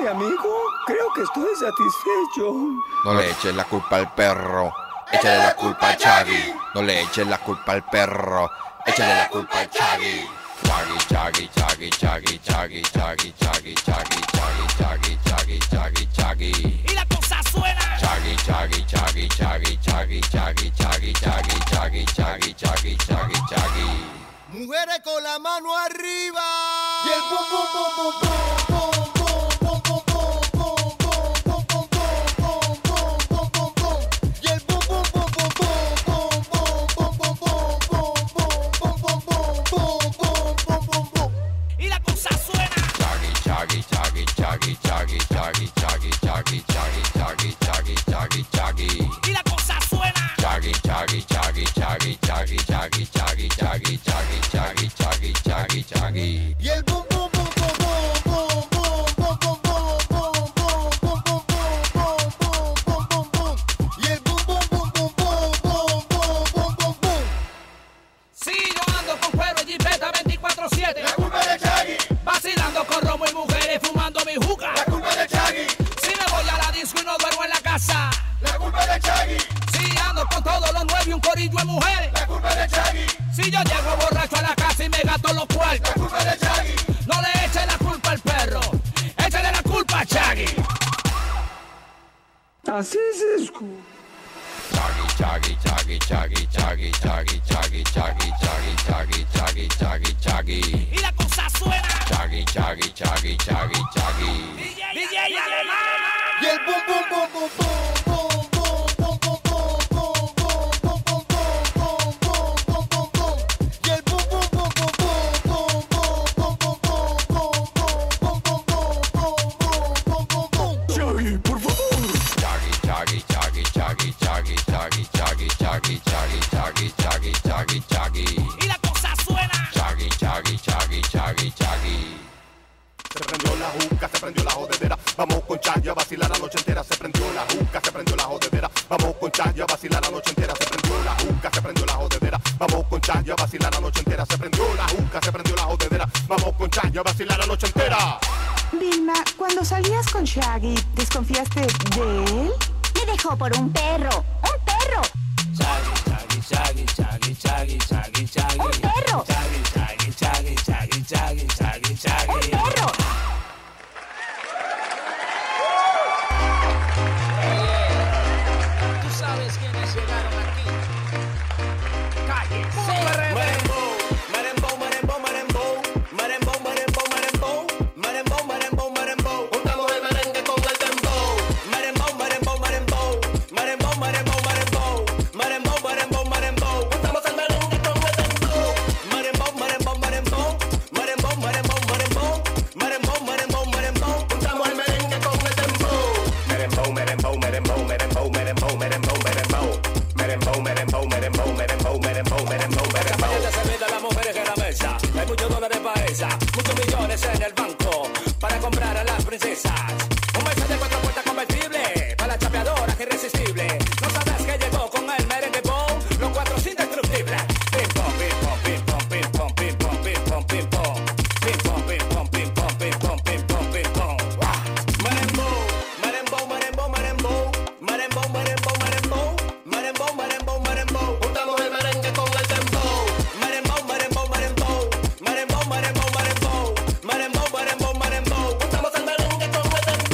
mi amigo. Creo que estoy satisfecho. No le eches la culpa al perro. Échale la culpa a Chaggy. No le eches la culpa al perro. Échale la culpa a Chaggy. Chaggy, Chaggy, Chaggy, Chaggy, Chaggy, Chaggy, Chaggy, Chaggy, Chaggy, Chaggy, Chaggy. Y la cosa suena. Chaggy, Chaggy, Chaggy, Chaggy, Chaggy, Chaggy, Chaggy, Chaggy, Chaggy, Chaggy, Chaggy, Chaggy, Chaggy. Mujeres con la mano arriba. Y el bum bum bum bum bum. Y el bum bum bum bum bum bum bum bum bum. Y el bum bum bum bum bum bum. Sí, yo ando con cuero y jipeta 24/7. La culpa de Chaggy. Vacilando con romo y mujeres fumando mi juca. La culpa de Chaggy. Si me voy a la disco y no duermo en la casa. La culpa de Chaggy. Si ando con todos los nueve y un corillo de mujeres. La culpa de Chaggy. Si yo llego borracho a la casa y me gasto los cuartos. La culpa de Chaggy. No le eche la culpa al perro. Échale la culpa a Chaggy. Así es. Chaggy, Chaggy, Chaggy, Chaggy, Chaggy, Chaggy, Chaggy, Chaggy, Chaggy, Chaggy, Chaggy, Chaggy. Y la cosa suena. Chaggy, Chaggy, Chaggy, Chaggy, Chaggy. DJ Alemán. Y el bum bum bum bum bum. Y la cosa suena. Chaggy, Chaggy, Chaggy, Chaggy, Chaggy. Se prendió la juca, se prendió la jodedera. Vamos con Chaggy a vacilar la noche entera. Se prendió la juca, se prendió la jodedera. Vamos con Chaggy a vacilar la noche entera. Se prendió la juca, se prendió la jodedera. Vamos con Chaggy a vacilar la noche entera. Se prendió la juca, se prendió la jodedera. Vamos con Chaggy a vacilar la noche entera. Vilma, cuando salías con Chaggy, ¿desconfiaste de él? Me dejó por un perro. ¡Un perro! Chaggy, Chaggy, Chaggy, Chaggy, Chaggy, Chaggy. ¡Un perro! Chaggy, Chaggy, Chaggy, Chaggy, Chaggy, Chaggy, Chaggy. ¡Un perro! Tú sabes quiénes llegaron aquí. Calle. Juntamos el merengue con el dembow. Juntamos el merengue con el dembow. Juntamos el merengue con el dembow. Ya se venda las mujeres en la mesa. Hay muchos dólares para esa. Muchos millones en el banco para comprar a las princesas. Un mes de 4 puertas convertible para la chapeadora irresistible. No sabes que llegó con el merengue bowl. Los 4 indestructibles. Pim pom, pim pom, pim pom, pim pom, pim pom, pim pom, pim pom. Pim pom, pim pom, pim pom, pim pom, pim pom, pim pom. Juntamos el merengue con el dembow. Juntamos el merengue con el dembow.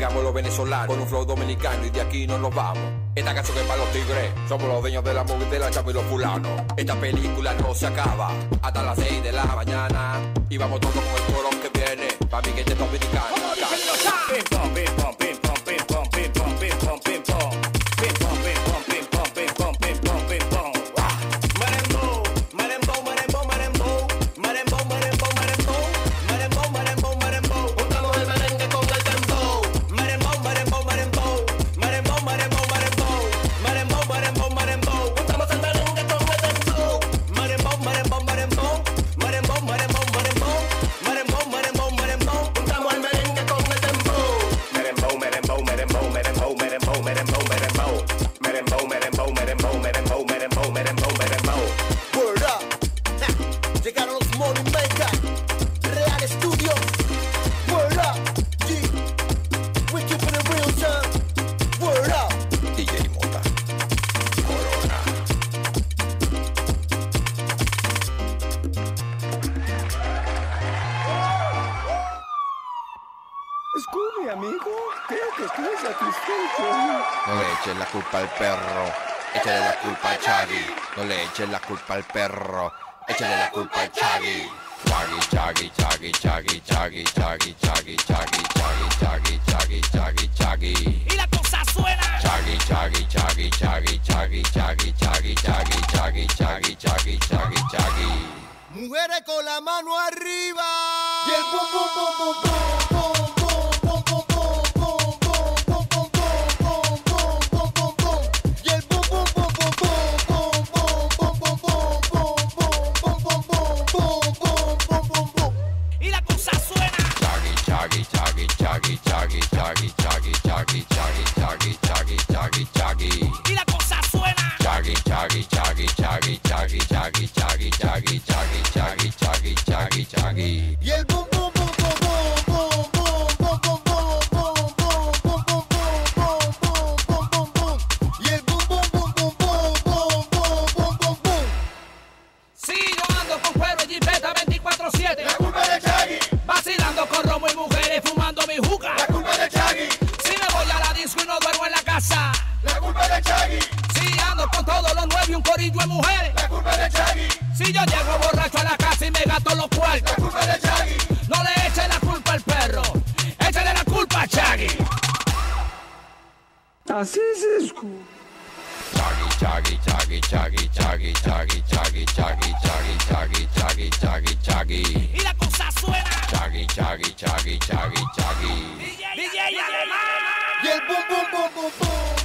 Llegamos los venezolanos con un flow dominicano y de aquí no nos vamos. Esta canción es para los tigres, somos los dueños de la movie, de la chapa y los fulanos. Esta película no se acaba hasta las 6 de la mañana. Y vamos todos con el coro que viene, pa' mi gente dominicana. Pim pom, pim pom, pim pom, pim pom, pim pom, pim pom, pim pom. Pim pom, pim pom, pim pom, pim pom, pim pom, pim pom. Marimbo, marimbo, marimbo, marimbo. Marimbo, marimbo, marimbo. Marimbo, marimbo, marimbo. Juntamos el merengue con el dembow. Marimbo, marimbo, marimbo. Marimbo, marimbo, marimbo. Marimbo, marimbo, marimbo. Juntamos el merengue con el dembow. Marimbo, marimbo, marimbo. Marimbo, marimbo, marimbo. Marimbo, marimbo, marimbo. Juntamos el merengue con el dembow. Marimbo, marimbo, marimbo, marimbo, marimbo, marimbo, marimbo. Marimbo, marimbo, marimbo, marimbo, marimbo, marimbo, marimbo. Word up. Llegaron los Money Makers. Real Studio. Word up. G. We keeping it real, son. Word up. DJ Mota, Corona. Scooby, amigo, creo que estoy satisfecho. No le eches la culpa al perro, échale la culpa al Chaggy. No le eches la culpa al perro, échale la culpa al Chaggy. Chaggy, Chaggy, Chaggy, Chaggy, Chaggy, Chaggy, Chaggy, Chaggy, Chaggy, Chaggy, Chaggy, Chaggy. Y la cosa suena. Chaggy, Chaggy, Chaggy, Chaggy, Chaggy, Chaggy, Chaggy, Chaggy, Chaggy, Chaggy, Chaggy, Chaggy, Chaggy. Mujeres con la mano arriba. Y el boom, boom, boom, boom, boom, boom. Chaggy, Chaggy, Chaggy, Chaggy, Chaggy, Chaggy, Chaggy, Chaggy, Chaggy, Chaggy, Chaggy. Y la cosa suena. Chaggy, Chaggy, Chaggy, Chaggy, Chaggy, Chaggy, Chaggy, Chaggy, Chaggy, Chaggy, Chaggy, Chaggy, Chaggy. Y el boom, boom, boom, boom, boom, boom, boom, boom, boom, boom, boom, boom, boom, boom, boom, boom, boom. Y el boom, boom, boom, boom, boom, boom, boom, boom, boom. Sí, yo ando con cuero y jipeta 24/7. La culpa de Chaggy, Vacilando con romo y mujeres fumando mi juca. la culpa de Chaggy, Si me voy a la disco y no duermo en la casa. la culpa de Chaggy, Si ando con todos los nueve y un corillo de mujeres. la culpa de Chaggy, Si yo llego borracho a la casa y me gasto los cuartos. la culpa de Chaggy. No le eche la culpa al perro, échale la culpa a Chaggy. Así es, Scooby. Chaggy, Chaggy, Chaggy, Chaggy, Chaggy, Chaggy, Chaggy, Chaggy, Chaggy, Chaggy, Chaggy, Chaggy. Y la cosa suena. Chaggy, Chaggy, Chaggy, Chaggy, Chaggy. DJ Alemán. Y el boom, boom, boom, boom, boom.